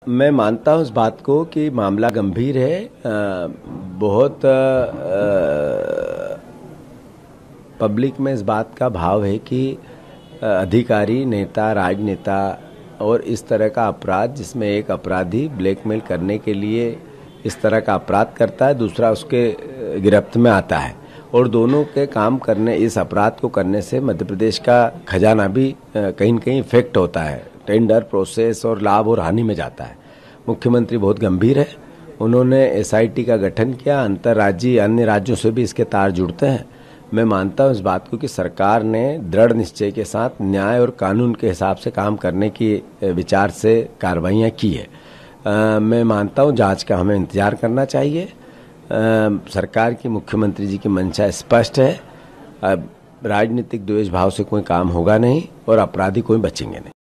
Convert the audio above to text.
मैं मानता हूं इस बात को कि मामला गंभीर है। बहुत पब्लिक में इस बात का भाव है कि अधिकारी, नेता, राजनेता और इस तरह का अपराध जिसमें एक अपराधी ब्लैकमेल करने के लिए इस तरह का अपराध करता है, दूसरा उसके गिरफ्त में आता है और दोनों के काम करने, इस अपराध को करने से मध्य प्रदेश का खजाना भी कहीं न कहीं इफेक्ट होता है, टेंडर प्रोसेस और लाभ और हानि में जाता है। मुख्यमंत्री बहुत गंभीर है, उन्होंने एसआईटी का गठन किया, अंतर्राज्यीय अन्य राज्यों से भी इसके तार जुड़ते हैं। मैं मानता हूं इस बात को कि सरकार ने दृढ़ निश्चय के साथ न्याय और कानून के हिसाब से काम करने की विचार से कार्रवाइयां की है। मैं मानता हूं जांच का हमें इंतजार करना चाहिए। सरकार की, मुख्यमंत्री जी की मंशा स्पष्ट है। राजनीतिक द्वेष भाव से कोई काम होगा नहीं और अपराधी कोई बचेंगे नहीं।